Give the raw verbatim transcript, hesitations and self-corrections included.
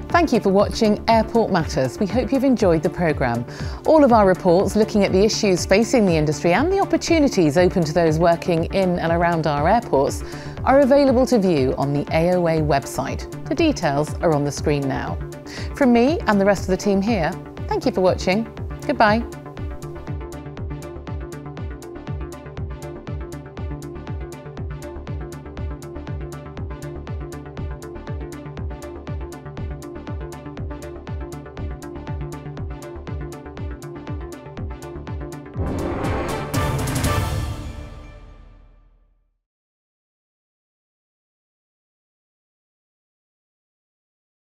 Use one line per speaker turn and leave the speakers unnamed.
Thank you for watching Airport Matters. We hope you've enjoyed the programme. All of our reports looking at the issues facing the industry and the opportunities open to those working in and around our airports are available to view on the A O A website. The details are on the screen now. From me and the rest of the team here, thank you for watching. Goodbye.